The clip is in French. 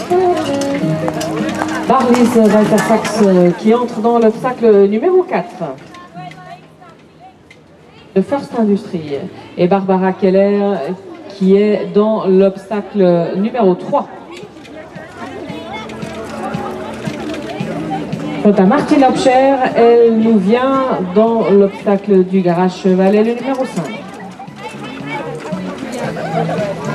Barlis Walter-Sax qui entre dans l'obstacle numéro 4 de First Industry et Barbara Keller qui est dans l'obstacle numéro 3. Quant à Martine Lobcher, elle nous vient dans l'obstacle du garage chevalet, le numéro 5.